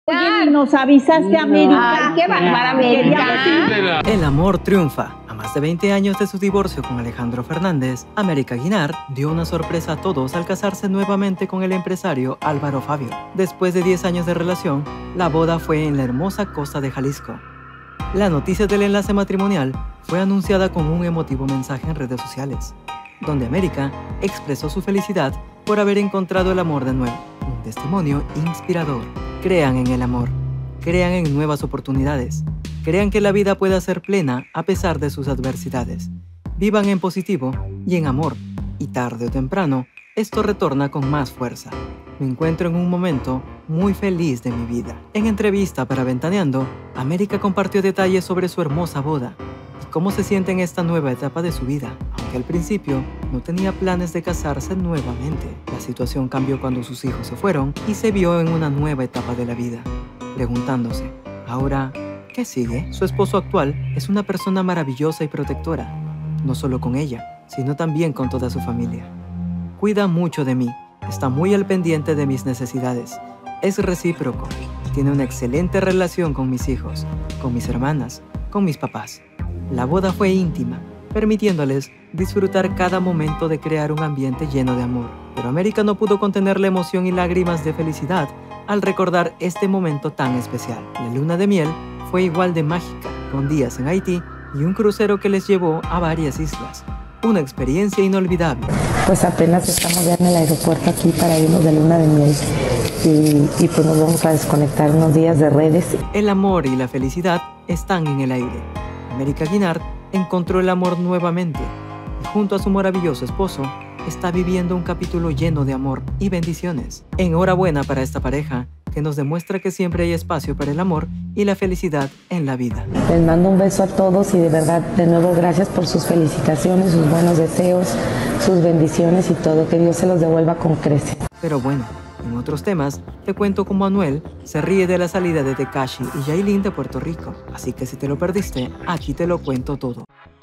Oye, ni nos avisaste, América. Ay, qué bárbara, América. El amor triunfa. A más de 20 años de su divorcio con Alejandro Fernández, América Guinart dio una sorpresa a todos al casarse nuevamente con el empresario Álvaro Fabio. Después de 10 años de relación, la boda fue en la hermosa costa de Jalisco. La noticia del enlace matrimonial fue anunciada con un emotivo mensaje en redes sociales, donde América expresó su felicidad por haber encontrado el amor de nuevo. Un testimonio inspirador. Crean en el amor, crean en nuevas oportunidades, crean que la vida pueda ser plena a pesar de sus adversidades. Vivan en positivo y en amor, y tarde o temprano, esto retorna con más fuerza. Me encuentro en un momento muy feliz de mi vida. En entrevista para Ventaneando, América compartió detalles sobre su hermosa boda y cómo se siente en esta nueva etapa de su vida, aunque al principio no tenía planes de casarse nuevamente. La situación cambió cuando sus hijos se fueron y se vio en una nueva etapa de la vida, preguntándose, ¿ahora qué sigue? Su esposo actual es una persona maravillosa y protectora, no solo con ella, sino también con toda su familia. Cuida mucho de mí, está muy al pendiente de mis necesidades, es recíproco, tiene una excelente relación con mis hijos, con mis hermanas, con mis papás. La boda fue íntima, permitiéndoles disfrutar cada momento de crear un ambiente lleno de amor. Pero América no pudo contener la emoción y lágrimas de felicidad al recordar este momento tan especial. La luna de miel fue igual de mágica, con días en Haití y un crucero que les llevó a varias islas. Una experiencia inolvidable. Pues apenas estamos ya en el aeropuerto aquí para irnos de luna de miel y pues nos vamos a desconectar unos días de redes. El amor y la felicidad están en el aire. América Guinart encontró el amor nuevamente y junto a su maravilloso esposo está viviendo un capítulo lleno de amor y bendiciones. Enhorabuena para esta pareja que nos demuestra que siempre hay espacio para el amor y la felicidad en la vida. Les mando un beso a todos y de verdad, de nuevo, gracias por sus felicitaciones, sus buenos deseos, sus bendiciones y todo. Que Dios se los devuelva con creces. Pero bueno, en otros temas, te cuento cómo Anuel se ríe de la salida de Tekashi y Yailin de Puerto Rico. Así que si te lo perdiste, aquí te lo cuento todo.